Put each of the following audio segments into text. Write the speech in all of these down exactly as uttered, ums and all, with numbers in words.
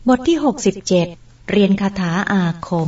บทที่หกสิบเจ็ดเรียนคาถาอาคม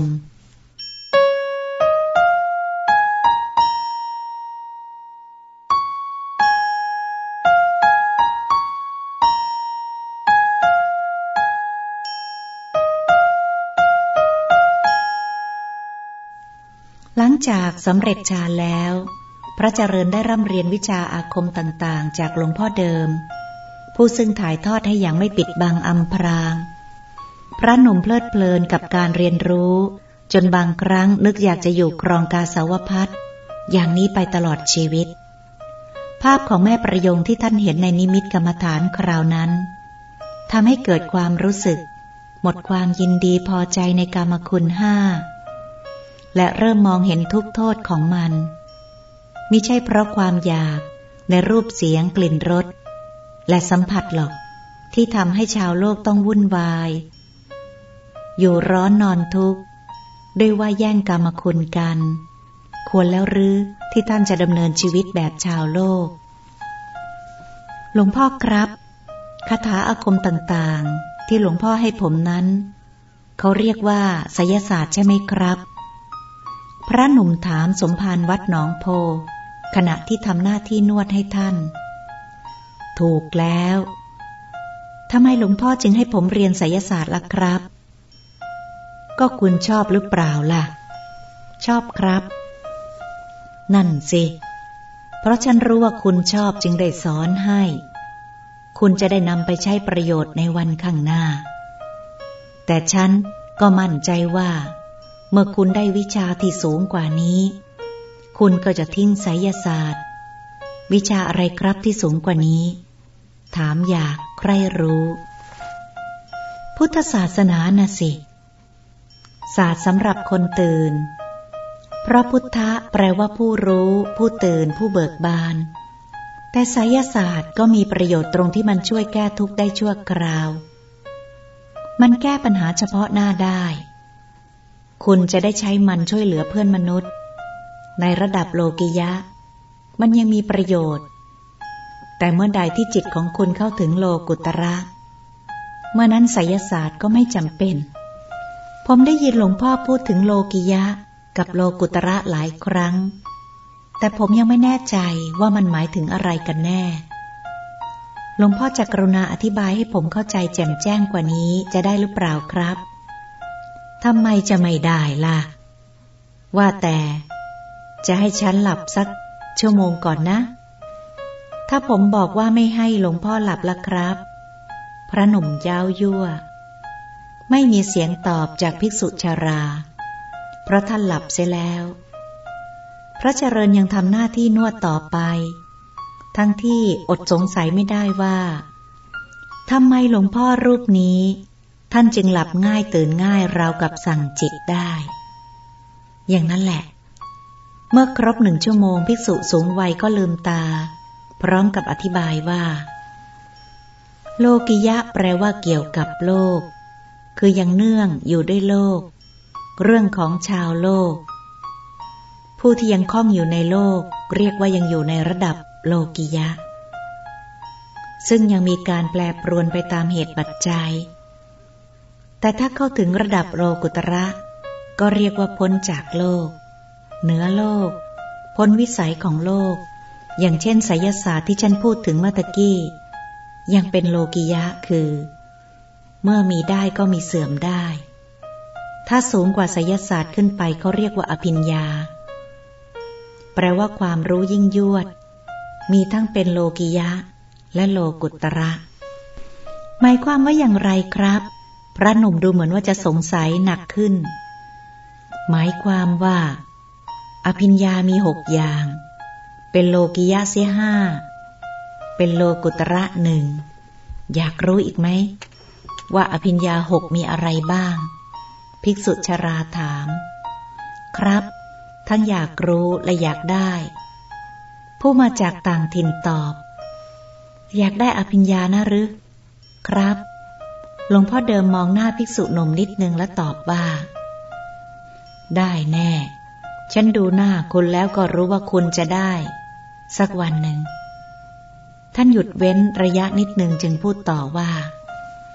หลังจากสำเร็จฌานแล้วพระเจริญได้ร่ำเรียนวิชาอาคมต่างๆจากหลวงพ่อเดิมผู้ซึ่งถ่ายทอดให้อย่างไม่ปิดบังอำพรางพระหนุ่มเพลิดเพลินกับการเรียนรู้จนบางครั้งนึกอยากจะอยู่ครองกาสาวพัสต์อย่างนี้ไปตลอดชีวิตภาพของแม่ประยงที่ท่านเห็นในนิมิตกรรมฐานคราวนั้นทำให้เกิดความรู้สึกหมดความยินดีพอใจในกามคุณห้าและเริ่มมองเห็นทุกโทษของมันมิใช่เพราะความอยากในรูปเสียงกลิ่นรสและสัมผัสหรอกที่ทำให้ชาวโลกต้องวุ่นวายอยู่ร้อนนอนทุกข์ด้วยว่าแย่งกามคุณกันควรแล้วหรือที่ท่านจะดำเนินชีวิตแบบชาวโลกหลวงพ่อครับคาถาอาคมต่างๆที่หลวงพ่อให้ผมนั้นเขาเรียกว่าไสยศาสตร์ใช่ไหมครับพระหนุ่มถามสมภารวัดหนองโพขณะที่ทำหน้าที่นวดให้ท่านถูกแล้วทำไมหลวงพ่อจึงให้ผมเรียนไสยศาสตร์ล่ะครับก็คุณชอบหรือเปล่าล่ะชอบครับนั่นสิเพราะฉันรู้ว่าคุณชอบจึงได้สอนให้คุณจะได้นำไปใช้ประโยชน์ในวันข้างหน้าแต่ฉันก็มั่นใจว่าเมื่อคุณได้วิชาที่สูงกว่านี้คุณก็จะทิ้งไสยศาสตร์วิชาอะไรครับที่สูงกว่านี้ถามอยากใคร่รู้พุทธศาสนาน่ะสิศาสตร์สำหรับคนตื่นเพราะพุทธะแปลว่าผู้รู้ผู้ตื่นผู้เบิกบานแต่ไสยศาสตร์ก็มีประโยชน์ตรงที่มันช่วยแก้ทุกข์ได้ชั่วคราวมันแก้ปัญหาเฉพาะหน้าได้คุณจะได้ใช้มันช่วยเหลือเพื่อนมนุษย์ในระดับโลกิยะมันยังมีประโยชน์แต่เมื่อใดที่จิตของคุณเข้าถึงโลกุตระเมื่อนั้นไสยศาสตร์ก็ไม่จำเป็นผมได้ยินหลวงพ่อพูดถึงโลกิยะกับโลกุตระหลายครั้งแต่ผมยังไม่แน่ใจว่ามันหมายถึงอะไรกันแน่หลวงพ่อจะกรุณาอธิบายให้ผมเข้าใจแจ่มแจ้งกว่านี้จะได้หรือเปล่าครับทำไมจะไม่ได้ล่ะว่าแต่จะให้ฉันหลับสักชั่วโมงก่อนนะถ้าผมบอกว่าไม่ให้หลวงพ่อหลับละครับพระหนุ่มเย้ายั่วไม่มีเสียงตอบจากภิกษุชราเพราะท่านหลับเสียแล้วพระเจริญยังทำหน้าที่นวดต่อไปทั้งที่อดสงสัยไม่ได้ว่าทำไมหลวงพ่อรูปนี้ท่านจึงหลับง่ายตื่นง่ายราวกับสั่งจิตได้อย่างนั้นแหละเมื่อครบหนึ่งชั่วโมงภิกษุสูงวัยก็ลืมตาพร้อมกับอธิบายว่าโลกิยะแปลว่าเกี่ยวกับโลกคือยังเนื่องอยู่ด้วยโลกเรื่องของชาวโลกผู้ที่ยังคล้องอยู่ในโลกเรียกว่ายังอยู่ในระดับโลกิยะซึ่งยังมีการแปรปรวนไปตามเหตุปัจจัยแต่ถ้าเข้าถึงระดับโลกุตระก็เรียกว่าพ้นจากโลกเหนือโลกพ้นวิสัยของโลกอย่างเช่นไสยศาสตร์ที่ฉันพูดถึงเมื่อตะกี้ยังเป็นโลกิยะคือเมื่อมีได้ก็มีเสื่อมได้ถ้าสูงกว่าไสยศาสตร์ขึ้นไปเขาเรียกว่าอภิญญาแปลว่าความรู้ยิ่งยวดมีทั้งเป็นโลกิยะและโลกุตระหมายความว่าอย่างไรครับพระหนุ่มดูเหมือนว่าจะสงสัยหนักขึ้นหมายความว่าอภิญญามีหกอย่างเป็นโลกิยะเสียห้าเป็นโลกุตระหนึ่งอยากรู้อีกไหมว่าอภิญญาหกมีอะไรบ้างภิกษุชราถามครับทั้งอยากรู้และอยากได้ผู้มาจากต่างถิ่นตอบอยากได้อภิญญานะหรือครับหลวงพ่อเดิมมองหน้าภิกษุหนุ่มนิดนึงและตอบว่าได้แน่ฉันดูหน้าคุณแล้วก็รู้ว่าคุณจะได้สักวันหนึ่งท่านหยุดเว้นระยะนิดนึงจึงพูดต่อว่า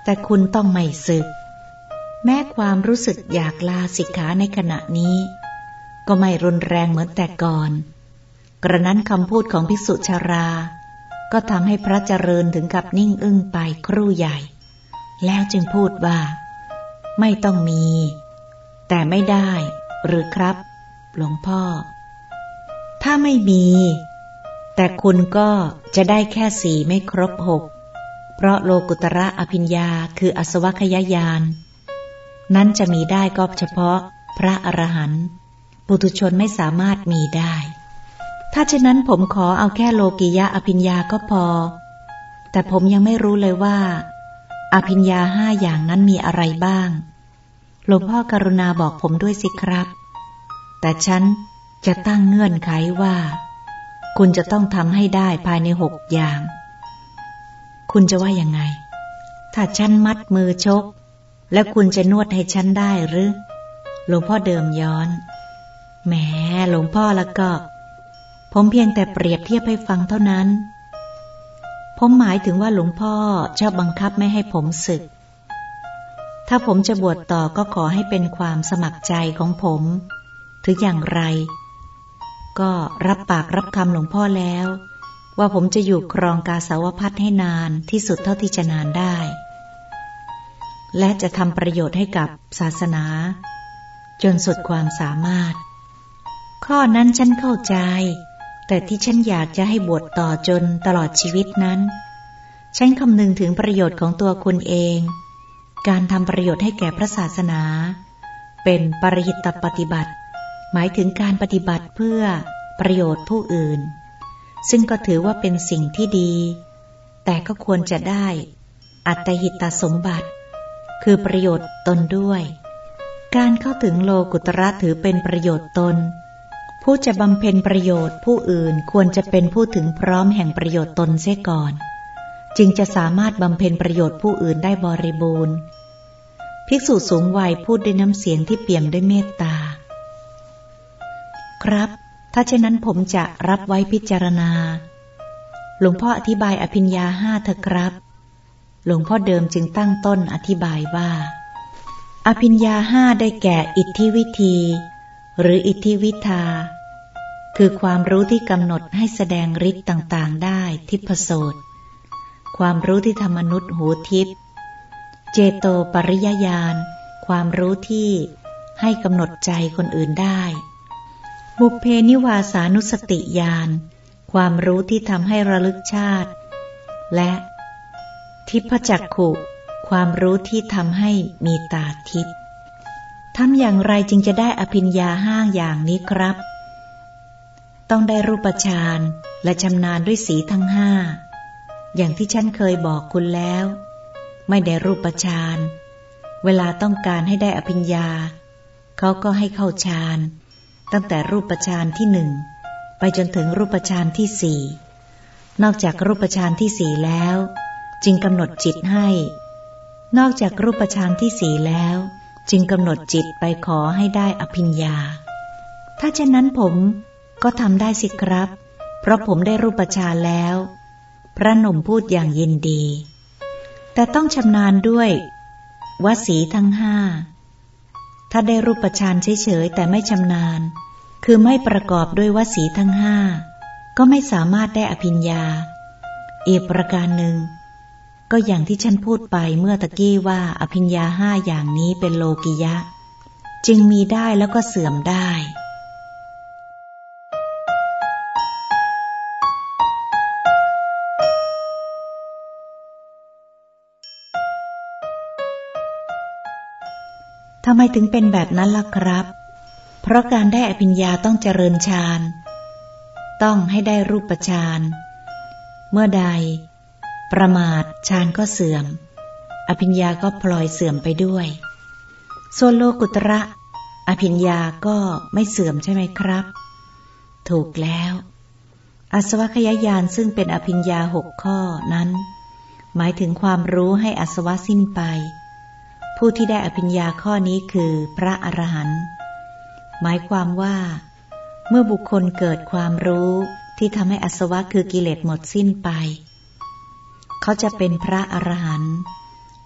แต่คุณต้องไม่สึกแม้ความรู้สึกอยากลาสิกขาในขณะนี้ก็ไม่รุนแรงเหมือนแต่ก่อนกระนั้นคำพูดของภิกษุชราก็ทำให้พระเจริญถึงกับนิ่งอึ้งไปครู่ใหญ่แล้วจึงพูดว่าไม่ต้องมีแต่ไม่ได้หรือครับหลวงพ่อถ้าไม่มีแต่คุณก็จะได้แค่สี่ไม่ครบหกเพราะโลกุตระอภิญญาคืออสวัคยญาณนั้นจะมีได้ก็เฉพาะพระอรหันต์ปุถุชนไม่สามารถมีได้ถ้าเช่นนั้นผมขอเอาแค่โลกิยะอภิญญาก็พอแต่ผมยังไม่รู้เลยว่าอภิญญาห้าอย่างนั้นมีอะไรบ้างหลวงพ่อกรุณาบอกผมด้วยสิครับแต่ฉันจะตั้งเงื่อนไขว่าคุณจะต้องทำให้ได้ภายในหกอย่างคุณจะว่ายังไงถ้าฉันมัดมือชกแล้วคุณจะนวดให้ฉันได้หรือหลวงพ่อเดิมย้อนแหมหลวงพ่อแล้วก็ผมเพียงแต่เปรียบเทียบให้ฟังเท่านั้นผมหมายถึงว่าหลวงพ่อชอบบังคับไม่ให้ผมสึกถ้าผมจะบวชต่อก็ขอให้เป็นความสมัครใจของผมถึงอย่างไรก็รับปากรับคำหลวงพ่อแล้วว่าผมจะอยู่ครองกาสาวพัสให้นานที่สุดเท่าที่จะนานได้และจะทำประโยชน์ให้กับศาสนาจนสุดความสามารถข้อนั้นฉันเข้าใจแต่ที่ฉันอยากจะให้บวชต่อจนตลอดชีวิตนั้นฉันคำนึงถึงประโยชน์ของตัวคุณเองการทำประโยชน์ให้แก่พระศาสนาเป็นปริหิตปฏิบัติหมายถึงการปฏิบัติเพื่อประโยชน์ผู้อื่นซึ่งก็ถือว่าเป็นสิ่งที่ดีแต่ก็ควรจะได้อัตหิตสมบัติคือประโยชน์ตนด้วยการเข้าถึงโลกุตระถือเป็นประโยชน์ตนผู้จะบำเพ็ญประโยชน์ผู้อื่นควรจะเป็นผู้ถึงพร้อมแห่งประโยชน์ตนเสียก่อนจึงจะสามารถบำเพ็ญประโยชน์ผู้อื่นได้บริบูรณ์ภิกษุสูงวัยพูดด้วยน้ำเสียงที่เปี่ยมด้วยเมตตาครับถ้าเช่นนั้นผมจะรับไว้พิจารณาหลวงพ่ออธิบายอภิญญาห้าเถอะครับหลวงพ่อเดิมจึงตั้งต้นอธิบายว่าอภิญญาห้าได้แก่อิทธิวิธีหรืออิทธิวิทาคือความรู้ที่กำหนดให้แสดงฤทธิ์ต่างๆได้ทิพโสตความรู้ที่ทำมนุษย์หูทิพย์เจโตปริยญาณความรู้ที่ให้กำหนดใจคนอื่นได้บุพเพนิวาสานุสติญาณความรู้ที่ทำให้ระลึกชาติและทิพจักขุความรู้ที่ทำให้มีตาทิพย์ทำอย่างไรจึงจะได้อภิญญาห้าอย่างนี้ครับต้องได้รูปฌานและชำนาญด้วยสีทั้งห้าอย่างที่ฉันเคยบอกคุณแล้วไม่ได้รูปฌานเวลาต้องการให้ได้อภิญญาเขาก็ให้เข้าฌานตั้งแต่รูปฌานที่หนึ่งไปจนถึงรูปฌานที่สี่นอกจากรูปฌานที่สี่แล้วจึงกำหนดจิตให้นอกจากรูปฌานที่สี่แล้วจึงกำหนดจิตไปขอให้ได้อภิญญาถ้าเช่นนั้นผมก็ทำได้สิครับเพราะผมได้รูปฌานแล้วพระหนุ่มพูดอย่างยินดีแต่ต้องชำนาญด้วยวสีทั้งห้าถ้าได้รูปฌานเฉยๆแต่ไม่ชำนาญคือไม่ประกอบด้วยวสีทั้งห้าก็ไม่สามารถได้อภิญญาอีกประการหนึ่งก็อย่างที่ฉันพูดไปเมื่อตะกี้ว่าอภิญญาห้าอย่างนี้เป็นโลกิยะจึงมีได้แล้วก็เสื่อมได้ทำไมถึงเป็นแบบนั้นล่ะครับเพราะการได้อภิญญาต้องเจริญฌานต้องให้ได้รูปฌานเมื่อใดประมาทฌานก็เสื่อมอภิญญาก็พลอยเสื่อมไปด้วยส่วนโลกุตระอภิญญาก็ไม่เสื่อมใช่ไหมครับถูกแล้วอาสวัคยญาณซึ่งเป็นอภิญญาหกข้อนั้นหมายถึงความรู้ให้อาสวะสิ้นไปผู้ที่ได้อภิญญาข้อนี้คือพระอรหันต์หมายความว่าเมื่อบุคคลเกิดความรู้ที่ทำให้อาสวะคือกิเลสหมดสิ้นไปเขาจะเป็นพระอรหันต์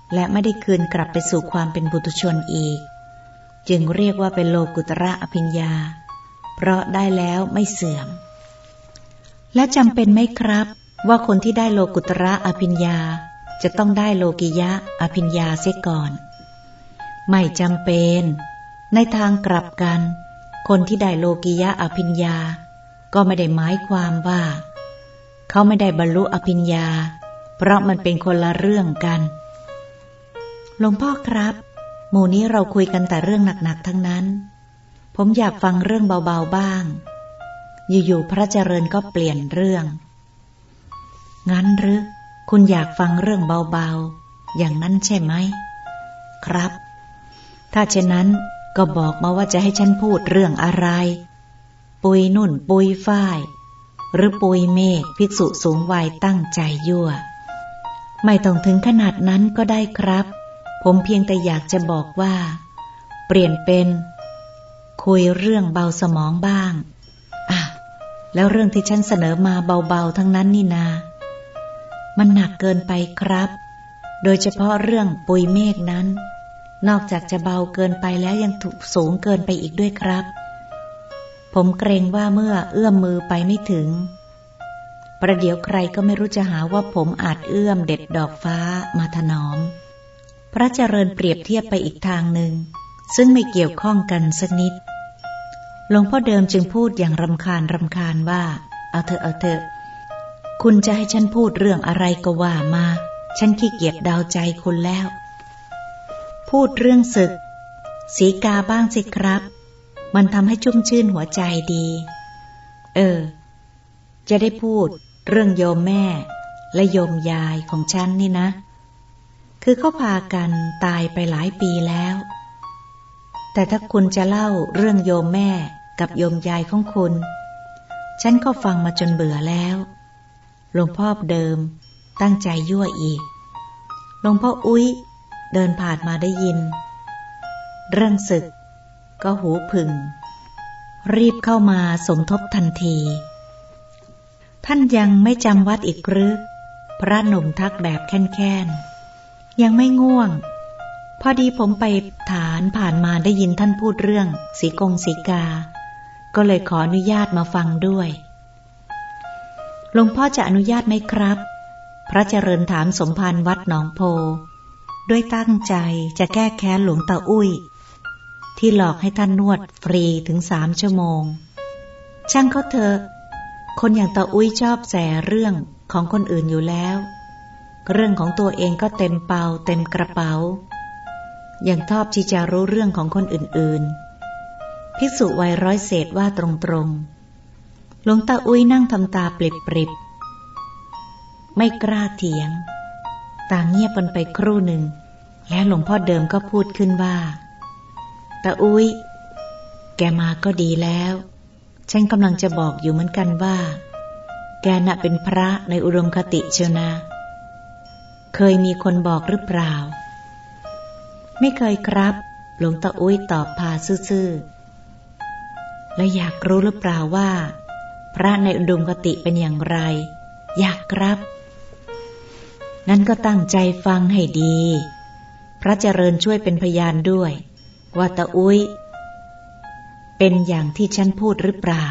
และไม่ได้คืนกลับไปสู่ความเป็นปุถุชนอีกจึงเรียกว่าเป็นโลกุตระอภิญญาเพราะได้แล้วไม่เสื่อมและจำเป็นไหมครับว่าคนที่ได้โลกุตระอภิญญาจะต้องได้โลกิยะอภิญญาเสียก่อนไม่จำเป็นในทางกลับกันคนที่ได้โลกิยะอภิญญาก็ไม่ได้หมายความว่าเขาไม่ได้บรรลุอภิญญาเพราะมันเป็นคนละเรื่องกันหลวงพ่อครับหมู่นี้เราคุยกันแต่เรื่องหนักๆทั้งนั้นผมอยากฟังเรื่องเบาๆบ้างอยู่ๆพระเจริญก็เปลี่ยนเรื่องงั้นหรือคุณอยากฟังเรื่องเบาๆอย่างนั้นใช่ไหมครับถ้าเช่นนั้นก็บอกมาว่าจะให้ฉันพูดเรื่องอะไรปุยนุ่นปุยฝ้ายหรือปุยเมฆภิกษุสูงวัยตั้งใจยั่วไม่ต้องถึงขนาดนั้นก็ได้ครับผมเพียงแต่อยากจะบอกว่าเปลี่ยนเป็นคุยเรื่องเบาสมองบ้างอ่ะแล้วเรื่องที่ฉันเสนอมาเบาๆทั้งนั้นนี่นามันหนักเกินไปครับโดยเฉพาะเรื่องปุยเมฆนั้นนอกจากจะเบาเกินไปแล้วยังถูกสูงเกินไปอีกด้วยครับผมเกรงว่าเมื่อเอื้อมมือไปไม่ถึงประเดี๋ยวใครก็ไม่รู้จะหาว่าผมอาจเอื้อมเด็ดดอกฟ้ามาถนอมพระเจริญเปรียบเทียบไปอีกทางหนึ่งซึ่งไม่เกี่ยวข้องกันสักนิดหลวงพ่อเดิมจึงพูดอย่างรำคาญรำคาญว่าเอาเถอะเอาเถอะคุณจะให้ฉันพูดเรื่องอะไรก็ว่ามาฉันขี้เกียจเดาใจคุณแล้วพูดเรื่องศึกสีกาบ้างสิครับมันทำให้ชุ่มชื่นหัวใจดีเออจะได้พูดเรื่องโยมแม่และโยมยายของฉันนี่นะคือเขาพากันตายไปหลายปีแล้วแต่ถ้าคุณจะเล่าเรื่องโยมแม่กับโยมยายของคุณฉันก็ฟังมาจนเบื่อแล้วหลวงพ่อเดิมตั้งใจยั่วอีกหลวงพ่ออุ้ยเดินผ่านมาได้ยินเรื่องศึกก็หูผึ่งรีบเข้ามาสมทบทันทีท่านยังไม่จำวัดอีกหรือพระหนุ่มทักแบบแค้นๆยังไม่ง่วงพอดีผมไปฐานผ่านมาได้ยินท่านพูดเรื่องสีกงสีกาก็เลยขออนุญาตมาฟังด้วยหลวงพ่อจะอนุญาตไหมครับพระเจริญถามสมภารวัดหนองโพด้วยตั้งใจจะแก้แค้นหลวงตาอุ้ยที่หลอกให้ท่านนวดฟรีถึงสามชั่วโมงช่างเขาเถอะคนอย่างตาอุ้ยชอบแสเรื่องของคนอื่นอยู่แล้วเรื่องของตัวเองก็เต็มเปาเต็มกระเป๋ายังชอบที่จะรู้เรื่องของคนอื่นๆภิกษุวัยร้อยเศษว่าตรงๆหลวงตาอุ้ยนั่งทำตาปริบๆไม่กล้าเถียงต่างเงียบกันไปครู่หนึ่งแล้วหลวงพ่อเดิมก็พูดขึ้นว่าตาอุ้ยแกมาก็ดีแล้วฉันกำลังจะบอกอยู่เหมือนกันว่าแกน่ะเป็นพระในอุดมคติเชียวนะเคยมีคนบอกหรือเปล่าไม่เคยครับหลวงตาอุ้ยตอบพาซื่อๆและอยากรู้หรือเปล่าว่าพระในอุดมคติเป็นอย่างไรอยากครับงั้นก็ตั้งใจฟังให้ดีพระเจริญช่วยเป็นพยานด้วยว่าตาอุ้ยเป็นอย่างที่ฉันพูดหรือเปล่า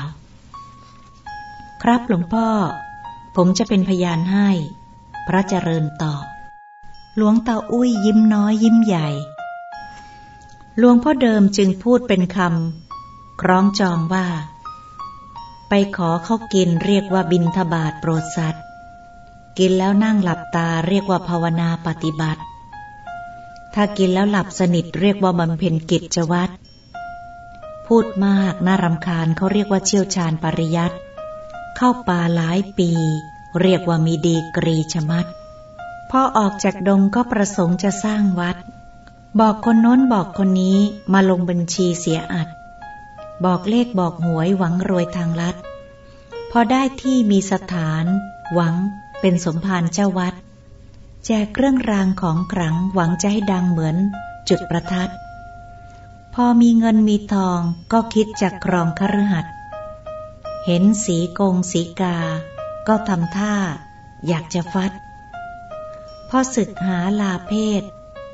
ครับหลวงพ่อผมจะเป็นพยานให้พระเจริญตอบหลวงตาอุ้ยยิ้มน้อยยิ้มใหญ่หลวงพ่อเดิมจึงพูดเป็นคำคล้องจองว่าไปขอเขากินเรียกว่าบิณฑบาตโปรดสัตว์กินแล้วนั่งหลับตาเรียกว่าภาวนาปฏิบัติถ้ากินแล้วหลับสนิทเรียกว่าบำเพ็ญกิจวัตรพูดมากน่ารำคาญเขาเรียกว่าเชี่ยวชาญปริยัติเข้าป่าหลายปีเรียกว่ามีดีกรีชะมัดพอออกจากดงก็ประสงค์จะสร้างวัดบอกคนโน้นบอกคนนี้มาลงบัญชีเสียอัดบอกเลขบอกหวยหวังรวยทางลัดพอได้ที่มีสถานหวังเป็นสมภารเจ้าวัดแจกเครื่องรางของขลังหวังจะให้ดังเหมือนจุดประทัดพอมีเงินมีทองก็คิดจะครองคฤหัสถ์เห็นสีกงสีกาก็ทำท่าอยากจะฟัดพอศึกหาลาเพศ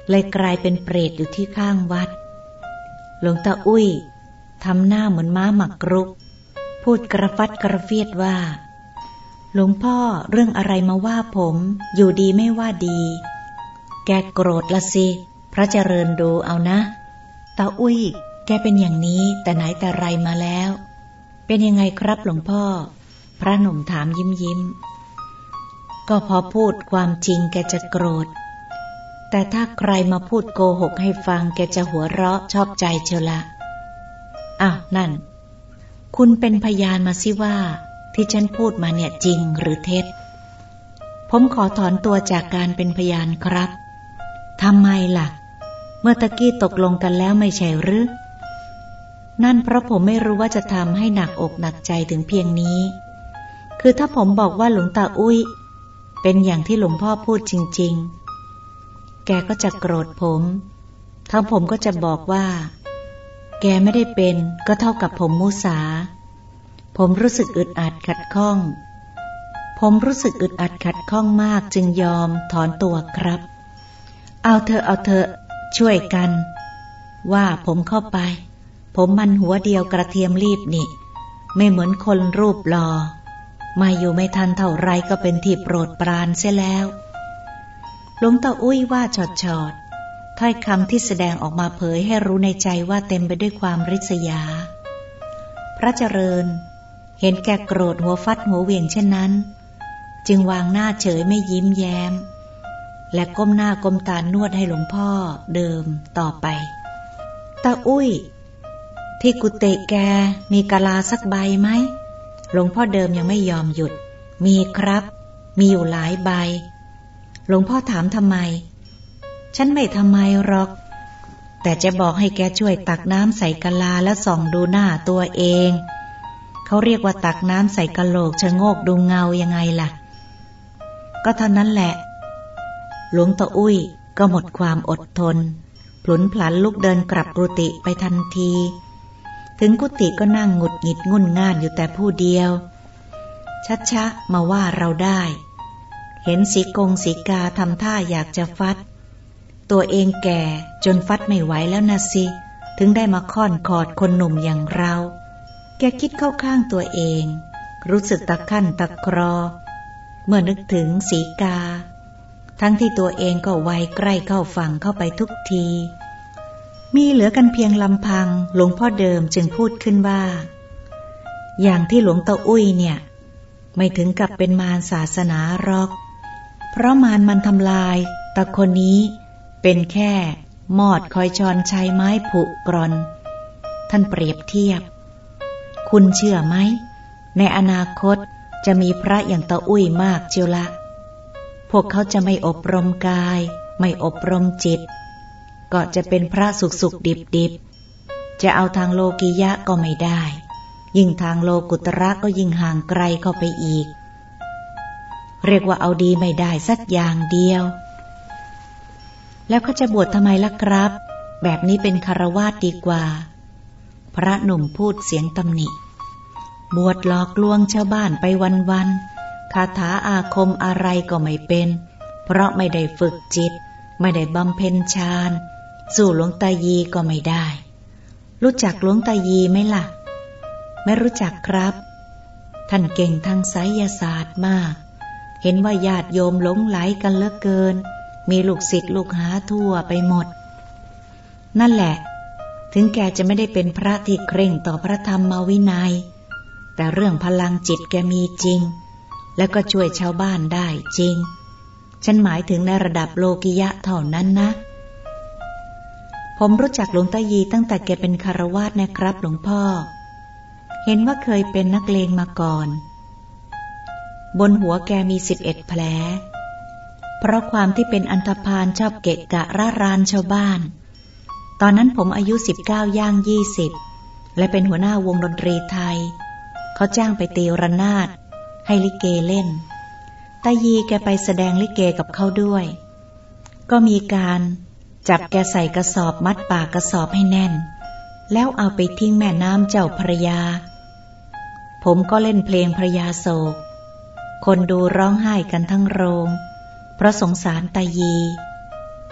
เลยกลายเป็นเปรตอยู่ที่ข้างวัดหลวงตาอุ้ยทำหน้าเหมือนม้าหมักรุกพูดกระฟัดกระเฟียดว่าหลวงพ่อเรื่องอะไรมาว่าผมอยู่ดีไม่ว่าดีแกโกรธละสิพระเจริญดูเอานะตาอุ้ยแกเป็นอย่างนี้แต่ไหนแต่ไรมาแล้วเป็นยังไงครับหลวงพ่อพระหนุ่มถามยิ้มยิ้มก็พอพูดความจริงแกจะโกรธแต่ถ้าใครมาพูดโกหกให้ฟังแกจะหัวเราะชอบใจเชียวละอ้าวนั่นคุณเป็นพยานมาสิว่าที่ฉันพูดมาเนี่ยจริงหรือเท็จผมขอถอนตัวจากการเป็นพยานครับทำไมล่ะเมื่อตะกี้ตกลงกันแล้วไม่ใช่หรือนั่นเพราะผมไม่รู้ว่าจะทำให้หนักอกหนักใจถึงเพียงนี้คือถ้าผมบอกว่าหลวงตาอุ้ยเป็นอย่างที่หลวงพ่อพูดจริงๆแกก็จะโกรธผมทั้งผมก็จะบอกว่าแกไม่ได้เป็นก็เท่ากับผมมุสาผมรู้สึกอึดอัดขัดข้องผมรู้สึกอึดอัดขัดข้องมากจึงยอมถอนตัวครับเอาเถอะเอาเถอะช่วยกันว่าผมเข้าไปผมมันหัวเดียวกระเทียมรีบนี่ไม่เหมือนคนรูปหล่อมาอยู่ไม่ทันเท่าไรก็เป็นที่โปรดปรานเสียแล้วหลวงตาอุ้ยว่าชอดชอดถ้อยคำที่แสดงออกมาเผยให้รู้ในใจว่าเต็มไปด้วยความริษยาพระเจริญเห็นแกโกรธหัวฟัดหัวเหวี่ยงเช่นนั้นจึงวางหน้าเฉยไม่ยิ้มแย้มและก้มหน้าก้มตานวดให้หลวงพ่อเดิมต่อไปตาอุ้ยที่กุฏิแกมีกะลาสักใบไหมหลวงพ่อเดิมยังไม่ยอมหยุดมีครับมีอยู่หลายใบหลวงพ่อถามทำไมฉันไม่ทำไมหรอกแต่จะบอกให้แกช่วยตักน้ำใส่กะลาแล้วส่องดูหน้าตัวเองเขาเรียกว่าตักน้ำใส่กะโหลกชะโงกดูเงายังไงล่ะก็เท่านั้นแหละหลวงตาอุ้ยก็หมดความอดทนพลุนพลันลุกเดินกลับกุฏิไปทันทีถึงกุฏิก็นั่งหงุดหงิดงุ่นง่านอยู่แต่ผู้เดียวชัดๆมาว่าเราได้เห็นสีกงสีกาทำท่าอยากจะฟัดตัวเองแก่จนฟัดไม่ไหวแล้วนะสิถึงได้มาค่อนขอดคนหนุ่มอย่างเราแกคิดเข้าข้างตัวเองรู้สึกตะคั่นตะครอเมื่อนึกถึงสีกาทั้งที่ตัวเองก็ไวใกล้เข้าฝั่งเข้าไปทุกทีมีเหลือกันเพียงลำพังหลวงพ่อเดิมจึงพูดขึ้นว่าอย่างที่หลวงตาอุ้ยเนี่ยไม่ถึงกับเป็นมารศาสนาหรอกเพราะมารมันทำลายตะคนนี้เป็นแค่มอดคอยชอนชัยไม้ผุกร่อนท่านเปรียบเทียบคุณเชื่อไหมในอนาคตจะมีพระอย่างตาอุ้ยมากเจียวละพวกเขาจะไม่อบรมกายไม่อบรมจิตก็จะเป็นพระสุกสุกดิบดิบจะเอาทางโลกิยะก็ไม่ได้ยิ่งทางโลกุตระก็ยิ่งห่างไกลเข้าไปอีกเรียกว่าเอาดีไม่ได้สักอย่างเดียวแล้วเขาจะบวชทำไมล่ะครับแบบนี้เป็นคฤหัสถ์ดีกว่าพระหนุ่มพูดเสียงตำหนิบวชหลอกลวงชาวบ้านไปวันๆคาถาอาคมอะไรก็ไม่เป็นเพราะไม่ได้ฝึกจิตไม่ได้บำเพ็ญฌานสู้หลวงตายีก็ไม่ได้รู้จักหลวงตายีไหมล่ะไม่รู้จักครับท่านเก่งทางไสยศาสตร์มากเห็นว่าญาติโยมหลงไหลกันเหลือเกินมีลูกศิษย์ลูกหาทั่วไปหมดนั่นแหละถึงแกจะไม่ได้เป็นพระที่เคร่งต่อพระธรรมวินัยแต่เรื่องพลังจิตแกมีจริงและก็ช่วยชาวบ้านได้จริงฉันหมายถึงในระดับโลกิยะเท่านั้นนะผมรู้จักหลวงตายีตั้งแต่แกเป็นคฤหัสถ์นะครับหลวงพ่อเห็นว่าเคยเป็นนักเลงมาก่อนบนหัวแกมีสิบเอ็ดแผลเพราะความที่เป็นอันธพาลชอบเกะกะร่ารานชาวบ้านตอนนั้นผมอายุสิบเก้าย่างยี่สิบและเป็นหัวหน้าวงดนตรีไทยเขาจ้างไปตีระนาดให้ลิเกเล่นตายีแกไปแสดงลิเกกับเขาด้วยก็มีการจับแกใส่กระสอบมัดปากกระสอบให้แน่นแล้วเอาไปทิ้งแม่น้ำเจ้าพระยาผมก็เล่นเพลงพระยาโศกคนดูร้องไห้กันทั้งโรงเพราะสงสารตายี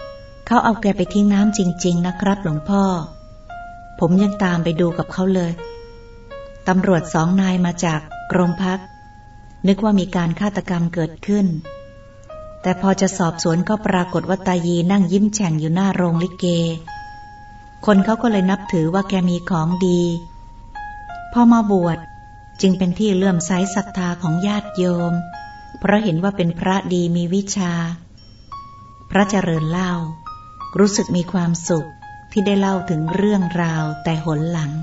เขาเอาแกไปทิ้งน้ำจริงๆนะครับหลวงพ่อผมยังตามไปดูกับเขาเลยตำรวจสองนายมาจากโรงพักนึกว่ามีการฆาตกรรมเกิดขึ้นแต่พอจะสอบสวนก็ปรากฏว่าตายีนั่งยิ้มแฉ่งอยู่หน้าโรงลิเกคนเขาก็เลยนับถือว่าแกมีของดีพอมาบวชจึงเป็นที่เลื่อมใสศรัทธาของญาติโยมเพราะเห็นว่าเป็นพระดีมีวิชาพระเจริญเล่ารู้สึกมีความสุขที่ได้เล่าถึงเรื่องราวแต่หนหลัง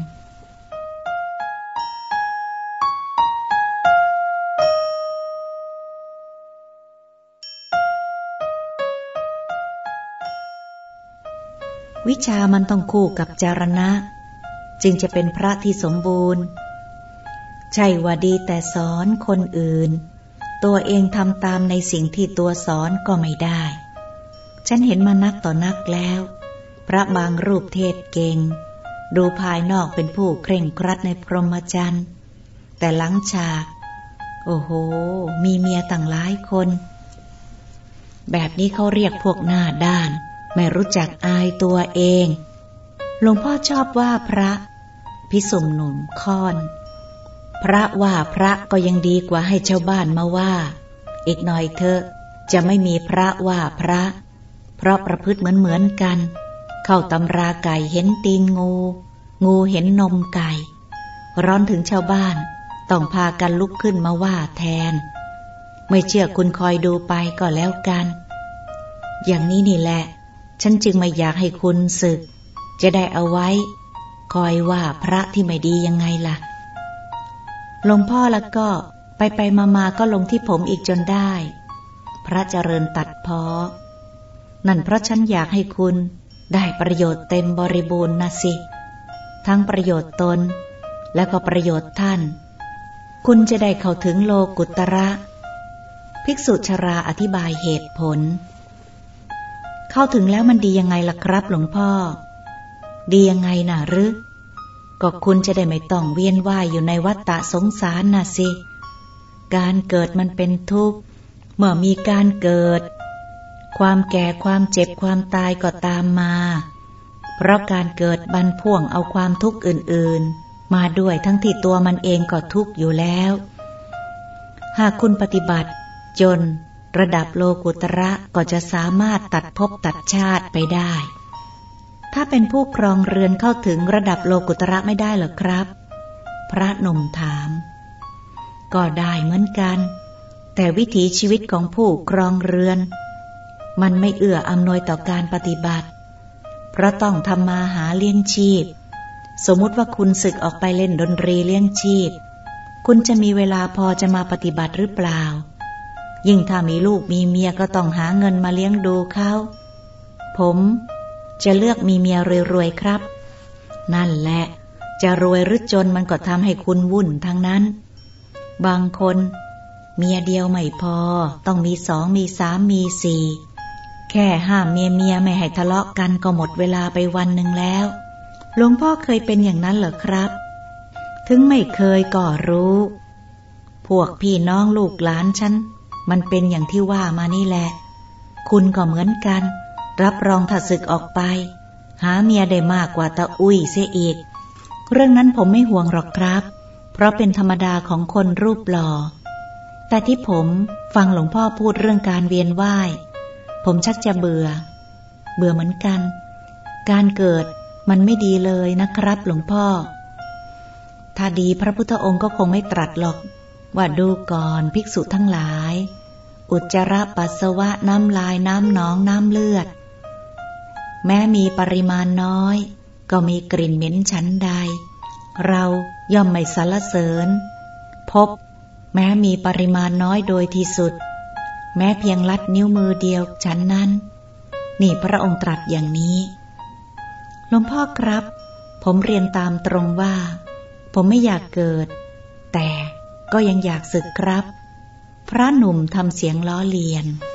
วิชามันต้องคู่กับจารณะจึงจะเป็นพระที่สมบูรณ์ใช่ว่าดีแต่สอนคนอื่นตัวเองทำตามในสิ่งที่ตัวสอนก็ไม่ได้ฉันเห็นมานักต่อนักแล้วพระบางรูปเทศเก่งดูภายนอกเป็นผู้เคร่งครัดในพรหมจรรย์แต่หลังฉากโอ้โหมีเมียต่างหลายคนแบบนี้เขาเรียกพวกหน้าด้านไม่รู้จักอายตัวเองหลวงพ่อชอบว่าพระพิสุมหนุ่มค่อนพระว่าพระก็ยังดีกว่าให้ชาวบ้านมาว่าอีกหน่อยเถอะจะไม่มีพระว่าพระเพราะประพฤติเหมือนเหมือนกันเข้าตำราไก่เห็นตีนงูงูเห็นนมไก่ร้อนถึงชาวบ้านต้องพากันลุกขึ้นมาว่าแทนไม่เชื่อคุณคอยดูไปก็แล้วกันอย่างนี้นี่แหละฉันจึงไม่อยากให้คุณศึกจะได้เอาไว้คอยว่าพระที่ไม่ดียังไงล่ะหลวงพ่อแล้วก็ไปไปมามาก็ลงที่ผมอีกจนได้พระเจริญตัดพ้อนั่นเพราะฉันอยากให้คุณได้ประโยชน์เต็มบริบูรณ์นะสิทั้งประโยชน์ตนและก็ประโยชน์ท่านคุณจะได้เข้าถึงโลกุตระภิกษุชราอธิบายเหตุผลเข้าถึงแล้วมันดียังไงล่ะครับหลวงพ่อดียังไงน่ะหรือก็คุณจะได้ไม่ต้องเวียนว่ายอยู่ในวัฏฏะสงสารน่ะสิการเกิดมันเป็นทุกข์เมื่อมีการเกิดความแก่ความเจ็บความตายก็ตามมาเพราะการเกิดบันพ่วงเอาความทุกข์อื่นๆมาด้วยทั้งที่ตัวมันเองก็ทุกข์อยู่แล้วหากคุณปฏิบัติจนระดับโลกุตระก็จะสามารถตัดภพตัดชาติไปได้ถ้าเป็นผู้ครองเรือนเข้าถึงระดับโลกุตระไม่ได้หรอครับพระหนุ่มถามก็ได้เหมือนกันแต่วิถีชีวิตของผู้ครองเรือนมันไม่เอื้ออำนวยต่อการปฏิบัติเพราะต้องทำมาหาเลี้ยงชีพสมมุติว่าคุณศึกออกไปเล่นดนตรีเลี้ยงชีพคุณจะมีเวลาพอจะมาปฏิบัติหรือเปล่ายิ่งถ้ามีลูกมีเมียก็ต้องหาเงินมาเลี้ยงดูเขาผมจะเลือกมีเมียรวยๆครับนั่นแหละจะรวยหรือจนมันก็ทำให้คุณวุ่นทั้งนั้นบางคนเมียเดียวไม่พอต้องมีสองมีสามมีสี่แค่ห้ามเมียเมียไม่ให้ทะเลาะกันก็หมดเวลาไปวันหนึ่งแล้วหลวงพ่อเคยเป็นอย่างนั้นเหรอครับถึงไม่เคยก็รู้พวกพี่น้องลูกหลานฉันมันเป็นอย่างที่ว่ามานี่แหละคุณก็เหมือนกันรับรองถ้าศึกออกไปหาเมียได้มากกว่าตาอุ้ยเสียอีกเรื่องนั้นผมไม่ห่วงหรอกครับเพราะเป็นธรรมดาของคนรูปหล่อแต่ที่ผมฟังหลวงพ่อพูดเรื่องการเวียนว่ายผมชักจะเบื่อเบื่อเหมือนกันการเกิดมันไม่ดีเลยนะครับหลวงพ่อถ้าดีพระพุทธองค์ก็คงไม่ตรัสหรอกว่าดูก่อนภิกษุทั้งหลายอุจจาระปัสสาวะน้ำลายน้ำหนองน้ำเลือดแม้มีปริมาณน้อยก็มีกลิ่นเหม็นชั้นใดเราย่อมไม่สรรเสริญพบแม้มีปริมาณน้อยโดยที่สุดแม้เพียงลัดนิ้วมือเดียวฉันนั้นนี่พระองค์ตรัสอย่างนี้หลวงพ่อครับผมเรียนตามตรงว่าผมไม่อยากเกิดแต่ก็ยังอยากศึกครับพระหนุ่มทำเสียงล้อเลียน